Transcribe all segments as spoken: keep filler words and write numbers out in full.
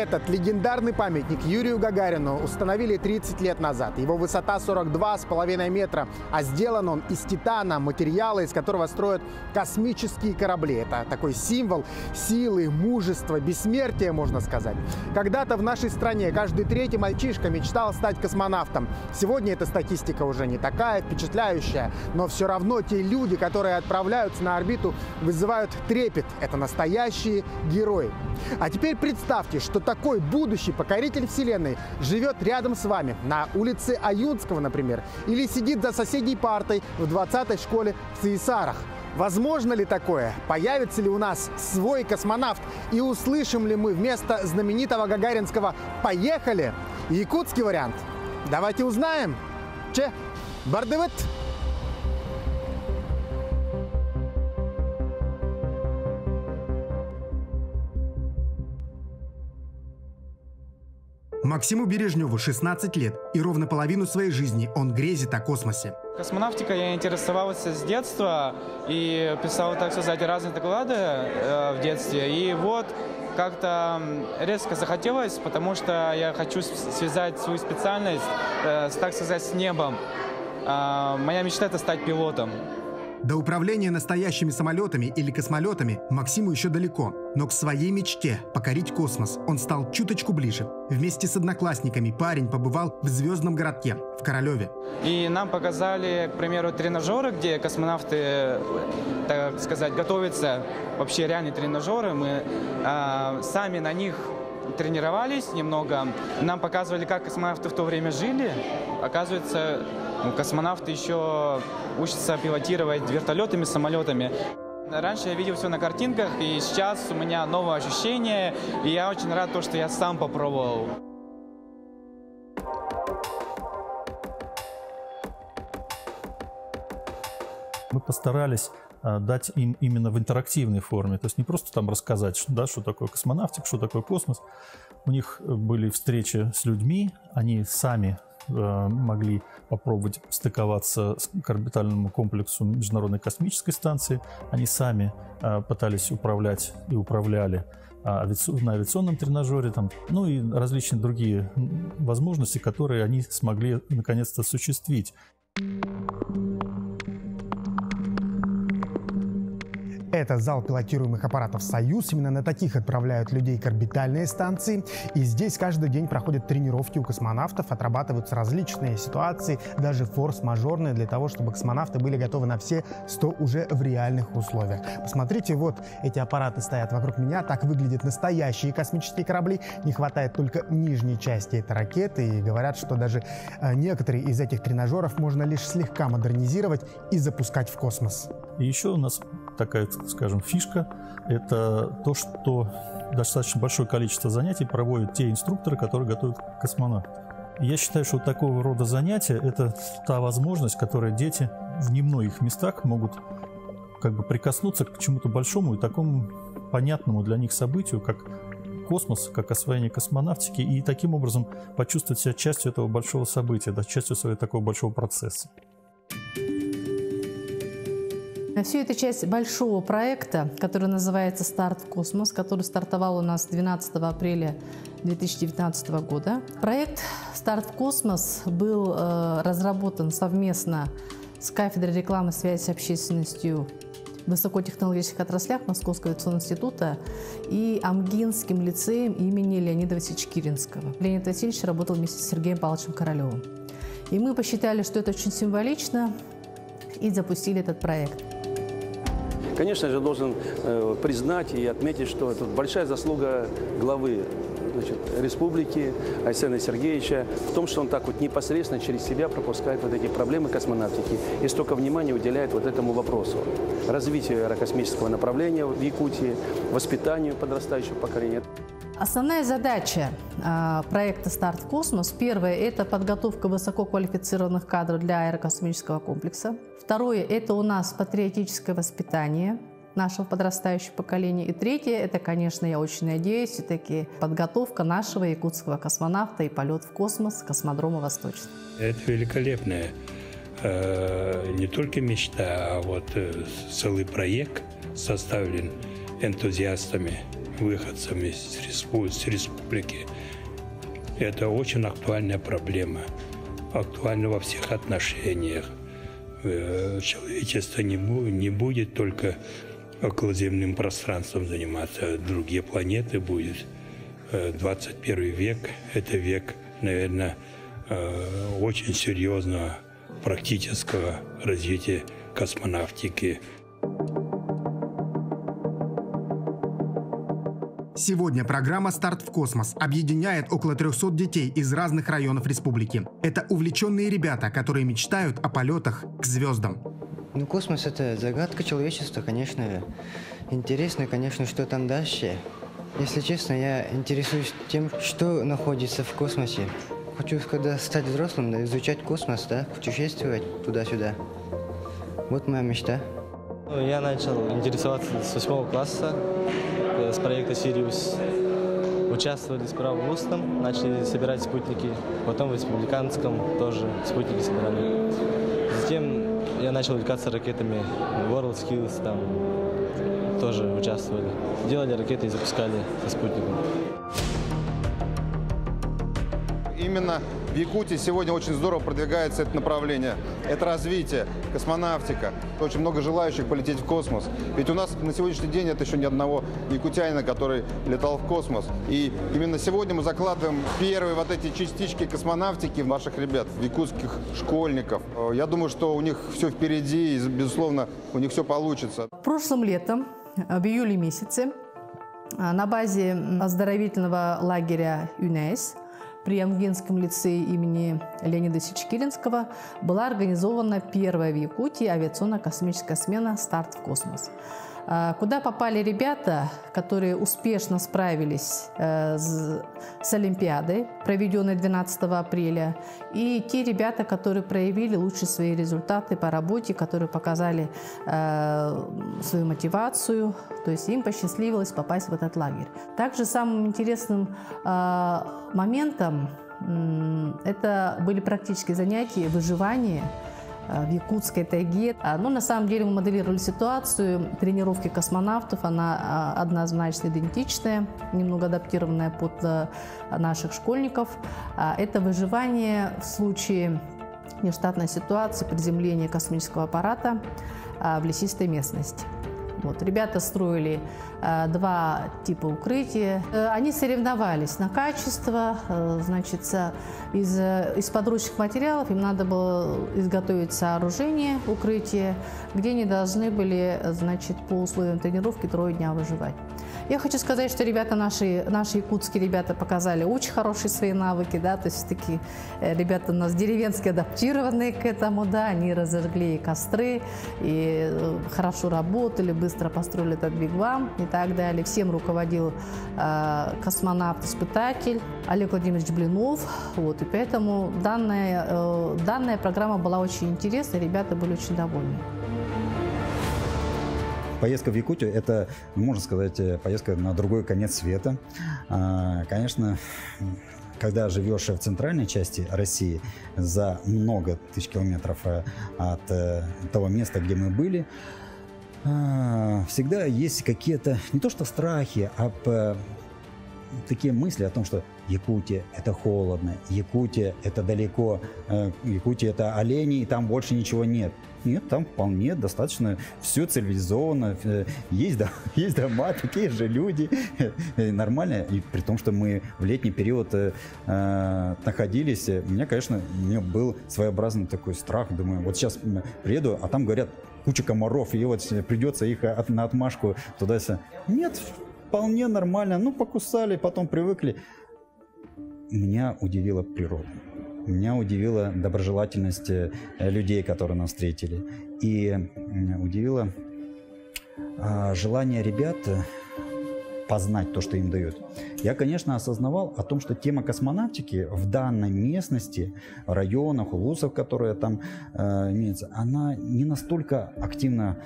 Этот легендарный памятник Юрию Гагарину установили тридцать лет назад. Его высота сорок два с половиной метра, а сделан он из титана, материала, из которого строят космические корабли. Это такой символ силы, мужества, бессмертия, можно сказать. Когда-то в нашей стране каждый третий мальчишка мечтал стать космонавтом. Сегодня эта статистика уже не такая впечатляющая, но все равно те люди, которые отправляются на орбиту, вызывают трепет. Это настоящие герои. А теперь представьте, что такой будущий покоритель Вселенной живет рядом с вами, на улице Аюнского, например, или сидит за соседней партой в двадцатой школе в Саисарах. Возможно ли такое? Появится ли у нас свой космонавт? И услышим ли мы вместо знаменитого гагаринского «Поехали» якутский вариант? Давайте узнаем. Че? Бардывыт? Максиму Бережневу шестнадцать лет, и ровно половину своей жизни он грезит о космосе. Космонавтикой я интересовался с детства и писал, так сказать, разные доклады э, в детстве. И вот как-то резко захотелось, потому что я хочу связать свою специальность, э, с, так сказать, с небом. Э, моя мечта – это стать пилотом. До управления настоящими самолетами или космолетами Максиму еще далеко, но к своей мечте покорить космос он стал чуточку ближе. Вместе с одноклассниками парень побывал в звездном городке, в Королеве. И нам показали, к примеру, тренажеры, где космонавты, так сказать, готовятся, вообще реальные тренажеры. Мы э, сами на них тренировались немного. Нам показывали, как космонавты в то время жили. Оказывается, ну, космонавты еще учатся пилотировать вертолетами, самолетами. Раньше я видел все на картинках, и сейчас у меня новое ощущение, и я очень рад, то, что я сам попробовал. Мы постарались дать им именно в интерактивной форме, то есть не просто там рассказать, что, да, что такое космонавтика, что такое космос. У них были встречи с людьми, они сами э, могли попробовать стыковаться к орбитальному комплексу Международной космической станции, они сами э, пытались управлять и управляли э, авиаци... на авиационном тренажере, там, ну и различные другие возможности, которые они смогли наконец-то осуществить. Это зал пилотируемых аппаратов «Союз». Именно на таких отправляют людей к орбитальной станции. И здесь каждый день проходят тренировки у космонавтов, отрабатываются различные ситуации, даже форс-мажорные, для того, чтобы космонавты были готовы на все сто уже в реальных условиях. Посмотрите, вот эти аппараты стоят вокруг меня. Так выглядят настоящие космические корабли. Не хватает только нижней части этой ракеты. И говорят, что даже некоторые из этих тренажеров можно лишь слегка модернизировать и запускать в космос. И еще у нас такая, скажем, фишка – это то, что достаточно большое количество занятий проводят те инструкторы, которые готовят космонавтов. Я считаю, что такого рода занятия – это та возможность, которой дети в немногих местах могут как бы прикоснуться к чему-то большому и такому понятному для них событию, как космос, как освоение космонавтики, и таким образом почувствовать себя частью этого большого события, да, частью своего такого большого процесса. Все это часть большого проекта, который называется «Старт в космос», который стартовал у нас двенадцатого апреля две тысячи девятнадцатого года. Проект «Старт в космос» был э, разработан совместно с кафедрой рекламы и связи с общественностью в высокотехнологических отраслях Московского авиационного института и Амгинским лицеем имени Леонида Васильевича Киринского. Леонид Васильевич работал вместе с Сергеем Павловичем Королевым. И мы посчитали, что это очень символично, и запустили этот проект. Конечно же, должен э, признать и отметить, что это большая заслуга главы, значит, республики Арсения Сергеевича в том, что он так вот непосредственно через себя пропускает вот эти проблемы космонавтики и столько внимания уделяет вот этому вопросу. Развитию аэрокосмического направления в Якутии, воспитанию подрастающего поколения. Основная задача э, проекта «Старт в космос» – первое – это подготовка высококвалифицированных кадров для аэрокосмического комплекса. Второе – это у нас патриотическое воспитание нашего подрастающего поколения. И третье – это, конечно, я очень надеюсь, все-таки подготовка нашего якутского космонавта и полет в космос космодрома «Восточный». Это великолепная э, не только мечта, а вот э, целый проект составлен энтузиастами выходцами с, респу- с республики. Это очень актуальная проблема, актуальна во всех отношениях. Человечество не, бу- не будет только околоземным пространством заниматься, другие планеты будет. двадцать первый век – это век, наверное, очень серьезного практического развития космонавтики. Сегодня программа «Старт в космос» объединяет около трехсот детей из разных районов республики. Это увлеченные ребята, которые мечтают о полетах к звездам. Ну, космос – это загадка человечества, конечно. Интересно, конечно, что там дальше. Если честно, я интересуюсь тем, что находится в космосе. Хочу, когда стать взрослым, да, изучать космос, да, путешествовать туда-сюда. Вот моя мечта. Я начал интересоваться с восьмого класса, с проекта «Сириус». Участвовали справа в устном, начали собирать спутники, потом в республиканском тоже спутники собирали. Затем я начал увлекаться ракетами, WorldSkills там тоже участвовали. Делали ракеты и запускали со спутником. Именно в Якутии сегодня очень здорово продвигается это направление. Это развитие, космонавтика. Очень много желающих полететь в космос. Ведь у нас на сегодняшний день нет еще ни одного якутянина, который летал в космос. И именно сегодня мы закладываем первые вот эти частички космонавтики в наших ребят, в якутских школьников. Я думаю, что у них все впереди, и, безусловно, у них все получится. Прошлым летом, в июле месяце, на базе оздоровительного лагеря ЮНЕС при Амгинском лицее имени Леонида Ильича Керенского была организована первая в Якутии авиационно-космическая смена «Старт в космос», куда попали ребята, которые успешно справились с Олимпиадой, проведенной двенадцатого апреля, и те ребята, которые проявили лучшие свои результаты по работе, которые показали свою мотивацию, то есть им посчастливилось попасть в этот лагерь. Также самым интересным моментом это были практические занятия выживания в якутской тайге. Но на самом деле мы моделировали ситуацию тренировки космонавтов. Она однозначно идентичная, немного адаптированная под наших школьников. Это выживание в случае нештатной ситуации приземления космического аппарата в лесистой местности. Вот. Ребята строили э, два типа укрытия. Э, они соревновались на качество. Э, значит, из, из подручных материалов им надо было изготовить сооружение, укрытие, где они должны были, значит, по условиям тренировки трое дня выживать. Я хочу сказать, что ребята, наши, наши якутские ребята показали очень хорошие свои навыки, да, то есть такие ребята у нас деревенские, адаптированные к этому, да, они разожгли костры и хорошо работали, быстро построили этот вигвам и так далее. Всем руководил э, космонавт-испытатель Олег Владимирович Блинов, вот, и поэтому данная, э, данная программа была очень интересная, ребята были очень довольны. Поездка в Якутию – это, можно сказать, поездка на другой конец света. Конечно, когда живешь в центральной части России, за много тысяч километров от того места, где мы были, всегда есть какие-то, не то что страхи, а такие мысли о том, что Якутия – это холодно, Якутия – это далеко, Якутия – это олени, и там больше ничего нет. Нет, там вполне достаточно все цивилизованно, есть, да, есть дома, такие же люди, нормально. И при том, что мы в летний период э, находились, у меня, конечно, у меня был своеобразный такой страх. Думаю, вот сейчас приеду, а там, говорят, куча комаров, и вот придется их от, на отмашку туда-сюда. Нет, вполне нормально, ну, покусали, потом привыкли. Меня удивила природа. Меня удивила доброжелательность людей, которые нас встретили. И удивило желание ребят познать то, что им дают. Я, конечно, осознавал о том, что тема космонавтики в данной местности, районах, улусах, которые там э, имеются, она не настолько активно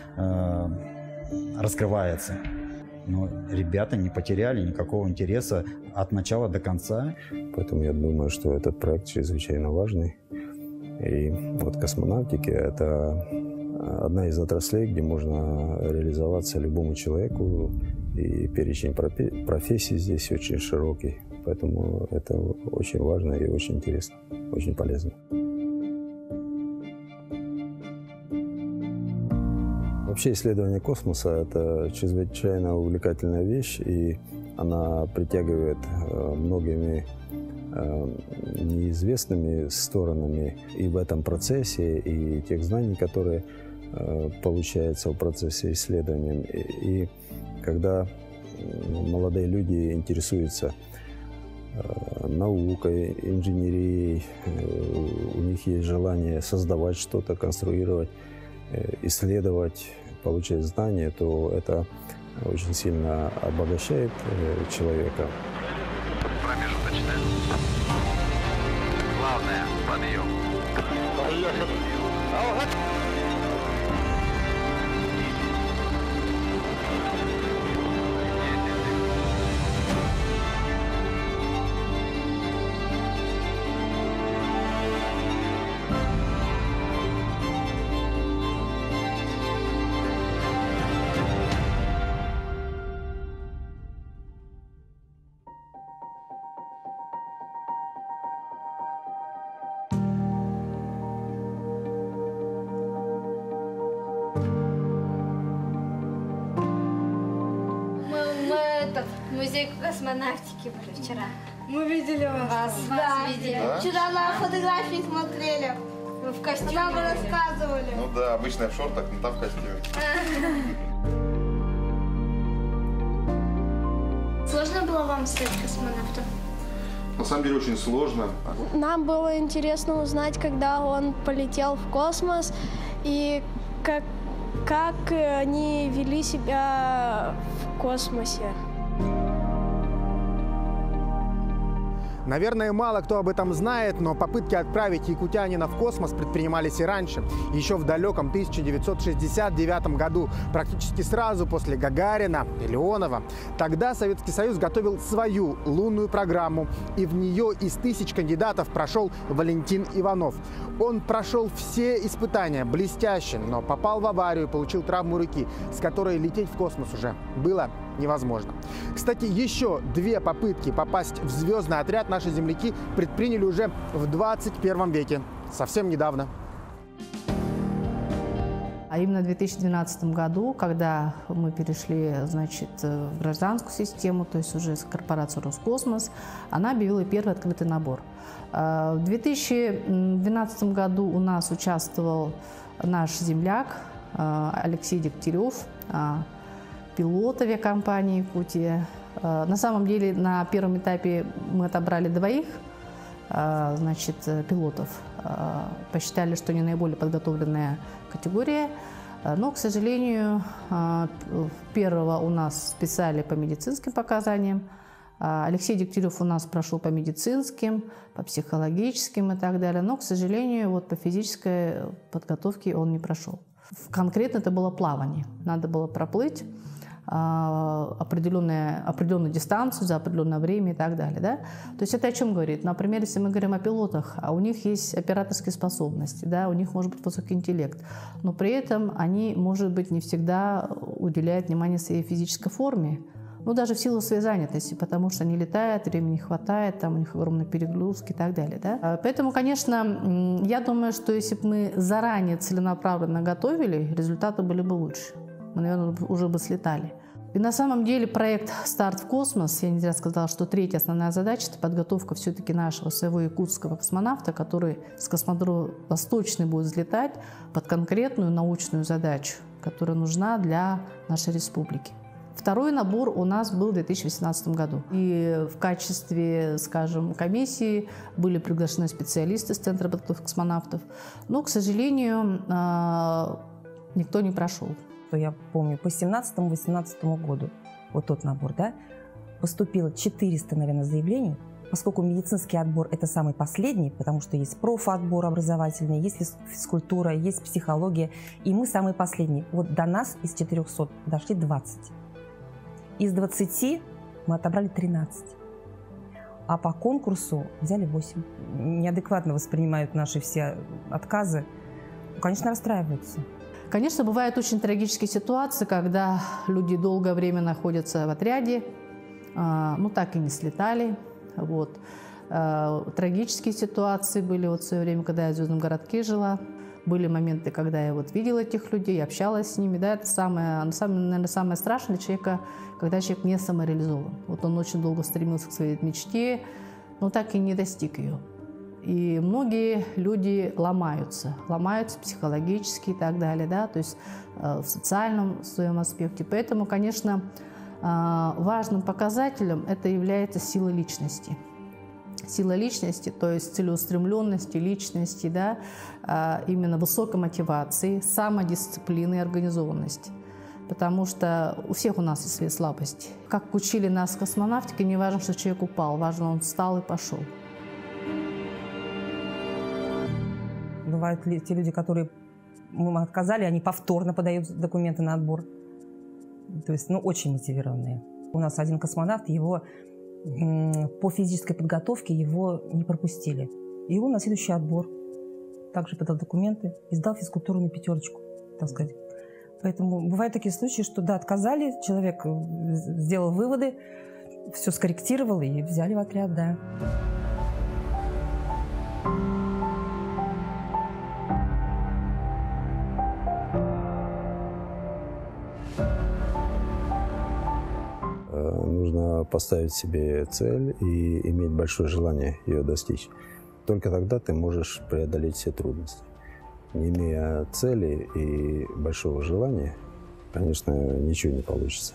э, раскрывается. Но ребята не потеряли никакого интереса от начала до конца. Поэтому я думаю, что этот проект чрезвычайно важный. И вот космонавтика – это одна из отраслей, где можно реализоваться любому человеку и перечень профессий здесь очень широкий. Поэтому это очень важно и очень интересно, очень полезно. Вообще исследование космоса – это чрезвычайно увлекательная вещь, и она притягивает многими неизвестными сторонами и в этом процессе, и тех знаний, которые получаются в процессе исследования. И когда молодые люди интересуются наукой, инженерией, у них есть желание создавать что-то, конструировать, исследовать, получать знания, то это очень сильно обогащает человека. Промежуточная. Главное, подъем. Поехали. Музей космонавтики были вчера. Мы видели вас. Вас, да. вас видели. Да? Вчера на фотографии смотрели. Вы в костюме. Нам рассказывали. Ну да, обычно я в шортах, но там в костюме. Сложно было вам стать космонавтом? На самом деле очень сложно. Нам было интересно узнать, когда он полетел в космос и как, как они вели себя в космосе. Наверное, мало кто об этом знает, но попытки отправить якутянина в космос предпринимались и раньше. Еще в далеком тысяча девятьсот шестьдесят девятом году, практически сразу после Гагарина и Леонова. Тогда Советский Союз готовил свою лунную программу, и в нее из тысяч кандидатов прошел Валентин Иванов. Он прошел все испытания блестяще, но попал в аварию, получил травму руки, с которой лететь в космос уже было невозможно. Кстати, еще две попытки попасть в звездный отряд наши земляки предприняли уже в двадцать первом веке, совсем недавно. А именно в две тысячи двенадцатом году, когда мы перешли, значит, в гражданскую систему, то есть уже с корпорацией Роскосмос, она объявила первый открытый набор. В две тысячи двенадцатом году у нас участвовал наш земляк Алексей Дегтярев, пилот авиакомпании «Якутия». На самом деле на первом этапе мы отобрали двоих, значит, пилотов. Посчитали, что они наиболее подготовленная категория. Но, к сожалению, первого у нас списали по медицинским показаниям. Алексей Дегтярев у нас прошел по медицинским, по психологическим и так далее. Но, к сожалению, вот по физической подготовке он не прошел. Конкретно это было плавание. Надо было проплыть определенную, определенную дистанцию за определенное время и так далее. Да? То есть это о чем говорит? Например, если мы говорим о пилотах, а у них есть операторские способности, да? У них может быть высокий интеллект, но при этом они, может быть, не всегда уделяют внимание своей физической форме. Ну, даже в силу своей занятости, потому что они летают, времени не хватает, там у них огромные перегрузки и так далее. Да? Поэтому, конечно, я думаю, что если бы мы заранее целенаправленно готовили, результаты были бы лучше. Мы, наверное, уже бы слетали. И на самом деле проект «Старт в космос», я не зря сказала, что третья основная задача – это подготовка все-таки нашего своего якутского космонавта, который с космодрома Восточный будет взлетать под конкретную научную задачу, которая нужна для нашей республики. Второй набор у нас был в две тысячи восемнадцатом году. И в качестве, скажем, комиссии были приглашены специалисты с Центра подготовки космонавтов. Но, к сожалению, никто не прошел. Я помню, по семнадцатому-восемнадцатому году, вот тот набор, да, поступило четыреста, наверное, заявлений. Поскольку медицинский отбор – это самый последний, потому что есть профотбор образовательный, есть физкультура, есть психология, и мы самые последние. Вот до нас из четырёхсот дошли двадцать. Из двадцати мы отобрали тринадцать, а по конкурсу взяли восемь. Неадекватно воспринимают наши все отказы. Ну, конечно, расстраиваются. Конечно, бывают очень трагические ситуации, когда люди долгое время находятся в отряде, ну так и не слетали. Вот. Трагические ситуации были вот в свое время, когда я в Звездном городке жила. Были моменты, когда я вот видела этих людей, общалась с ними. Да, это самое, самое, наверное, самое страшное для человека, когда человек не самореализован. Вот он очень долго стремился к своей мечте, но так и не достиг ее. И многие люди ломаются, ломаются психологически и так далее, да, то есть э, в социальном своем аспекте. Поэтому, конечно, э, важным показателем это является сила личности. Сила личности, то есть целеустремленности личности, да, э, именно высокой мотивации, самодисциплины и организованности. Потому что у всех у нас есть свои слабости. Как учили нас в космонавтике, не важно, что человек упал, важно, он встал и пошел. Бывают те люди, которые мы отказали, они повторно подают документы на отбор. То есть, ну, очень мотивированные. У нас один космонавт, его по физической подготовке его не пропустили. И он на следующий отбор также подал документы и сдал физкультуру на пятерочку, так сказать. Поэтому бывают такие случаи, что да, отказали, человек сделал выводы, все скорректировал и взяли в отряд, да. Нужно поставить себе цель и иметь большое желание ее достичь. Только тогда ты можешь преодолеть все трудности. Не имея цели и большого желания, конечно, ничего не получится.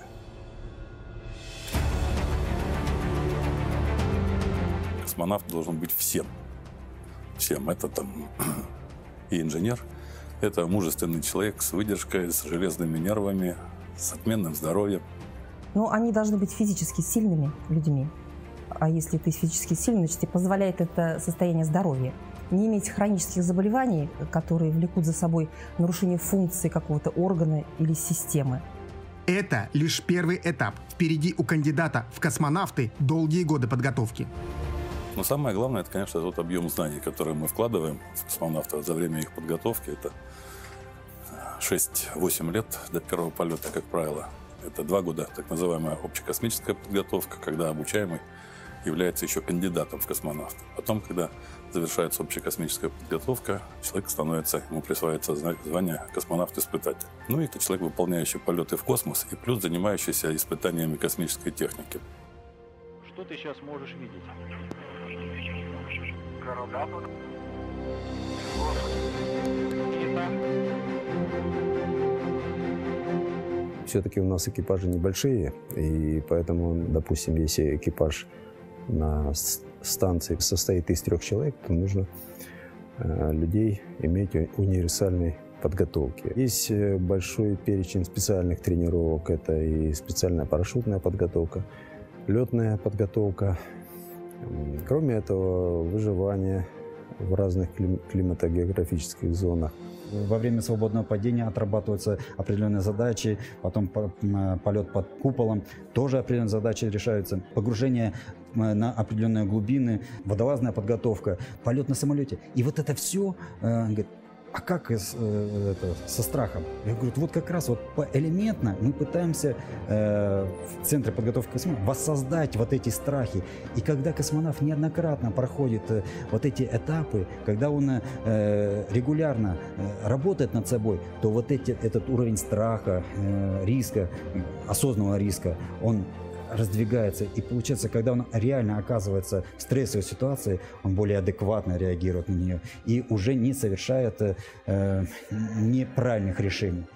Космонавт должен быть всем. Всем. Это там и инженер, это мужественный человек с выдержкой, с железными нервами, с отменным здоровьем. Но они должны быть физически сильными людьми. А если ты физически сильный, значит, тебе позволяет это состояние здоровья. Не иметь хронических заболеваний, которые влекут за собой нарушение функции какого-то органа или системы. Это лишь первый этап. Впереди у кандидата в космонавты долгие годы подготовки. Но самое главное, это, конечно, тот объем знаний, который мы вкладываем в космонавтов за время их подготовки. Это шесть-восемь лет до первого полета, как правило. Это два года, так называемая общекосмическая подготовка, когда обучаемый является еще кандидатом в космонавты. Потом, когда завершается общекосмическая подготовка, человек становится, ему присваивается звание космонавт-испытатель. Ну и это человек, выполняющий полеты в космос и плюс занимающийся испытаниями космической техники. Что ты сейчас можешь видеть? Города. Все-таки у нас экипажи небольшие, и поэтому, допустим, если экипаж на станции состоит из трех человек, то нужно э, людей иметь универсальной подготовки. Есть большой перечень специальных тренировок, это и специальная парашютная подготовка, летная подготовка. Кроме этого, выживание в разных клим- климатогеографических зонах. Во время свободного падения отрабатываются определенные задачи, потом полет под куполом, тоже определенные задачи решаются, погружение на определенные глубины, водолазная подготовка, полет на самолете. И вот это все, говорит, а как из, э, это, со страхом? Я говорю, вот как раз вот поэлементно мы пытаемся э, в Центре подготовки космонавтов воссоздать вот эти страхи. И когда космонавт неоднократно проходит э, вот эти этапы, когда он э, регулярно э, работает над собой, то вот эти, этот уровень страха, э, риска, осознанного риска, он раздвигается. И получается, когда он реально оказывается в стрессовой ситуации, он более адекватно реагирует на нее и уже не совершает э, неправильных решений.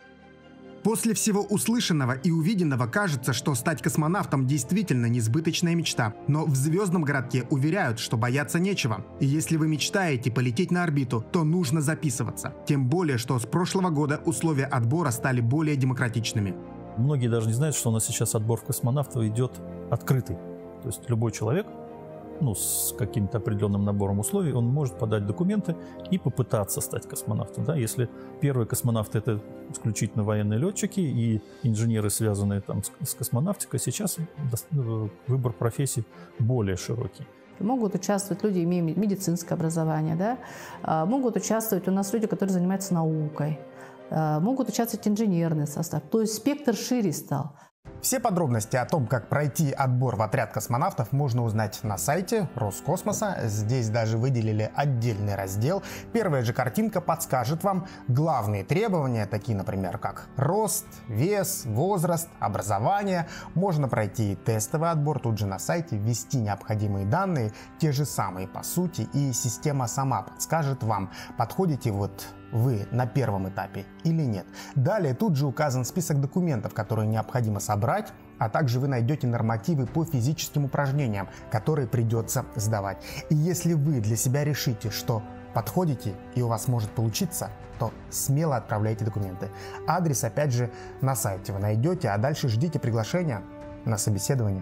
После всего услышанного и увиденного кажется, что стать космонавтом действительно несбыточная мечта. Но в Звездном городке уверяют, что бояться нечего. И если вы мечтаете полететь на орбиту, то нужно записываться. Тем более, что с прошлого года условия отбора стали более демократичными. Многие даже не знают, что у нас сейчас отбор в космонавтов идет открытый. То есть любой человек, ну, с каким-то определенным набором условий, он может подать документы и попытаться стать космонавтом. Да? Если первые космонавты — это исключительно военные летчики и инженеры, связанные там с космонавтикой, сейчас выбор профессий более широкий. Могут участвовать люди, имеющие медицинское образование, да? Могут участвовать у нас люди, которые занимаются наукой. Могут участвовать инженерный состав. То есть спектр шире стал. Все подробности о том, как пройти отбор в отряд космонавтов, можно узнать на сайте Роскосмоса. Здесь даже выделили отдельный раздел. Первая же картинка подскажет вам главные требования, такие, например, как рост, вес, возраст, образование. Можно пройти тестовый отбор тут же на сайте, ввести необходимые данные, те же самые по сути, и система сама подскажет вам, подходите вот вы на первом этапе или нет. Далее тут же указан список документов, которые необходимо собрать, а также вы найдете нормативы по физическим упражнениям, которые придется сдавать. И если вы для себя решите, что подходите и у вас может получиться, то смело отправляйте документы. Адрес опять же на сайте вы найдете, а дальше ждите приглашения на собеседование.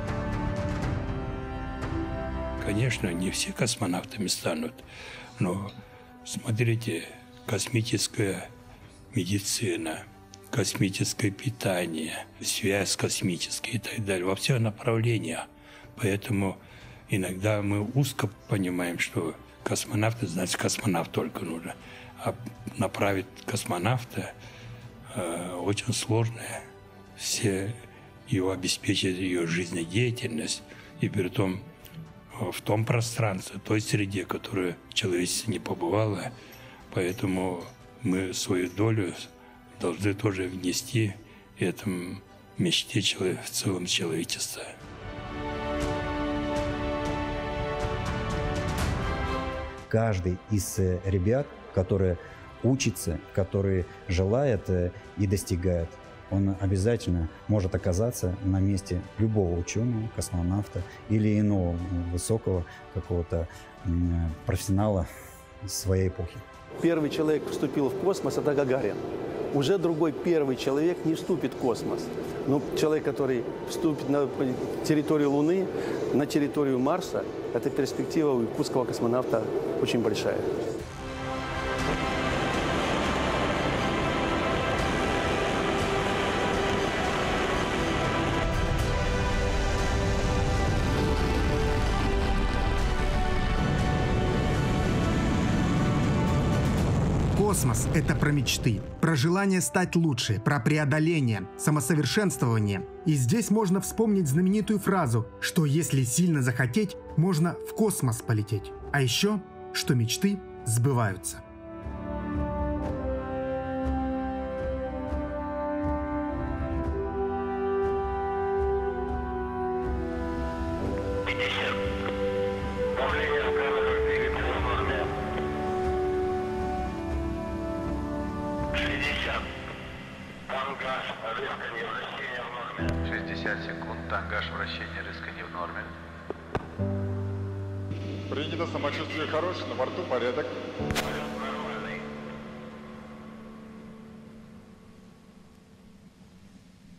Конечно, не все космонавтами станут, но смотрите, космическая медицина, космическое питание, связь космическая и так далее, во всех направлениях. Поэтому иногда мы узко понимаем, что космонавт, значит, космонавт только нужно. А направить космонавта э, очень сложно. Все его обеспечить, ее жизнедеятельность, и при том в том пространстве, той среде, которая человечество не побывало. Поэтому мы свою долю должны тоже внести в этом мечте в целом человечества. Каждый из ребят, которые учится, которые желает и достигает, он обязательно может оказаться на месте любого ученого, космонавта или иного высокого какого-то профессионала своей эпохи. Первый человек вступил в космос – это Гагарин. Уже другой первый человек не вступит в космос. Но человек, который вступит на территорию Луны, на территорию Марса, эта перспектива у якутского космонавта очень большая. Космос – это про мечты, про желание стать лучше, про преодоление, самосовершенствование. И здесь можно вспомнить знаменитую фразу, что если сильно захотеть, можно в космос полететь. А еще, что мечты сбываются. шестьдесят секунд, тангаж вращения резко не в норме. Принято, самочувствие хорошее, на борту порядок. Порядок.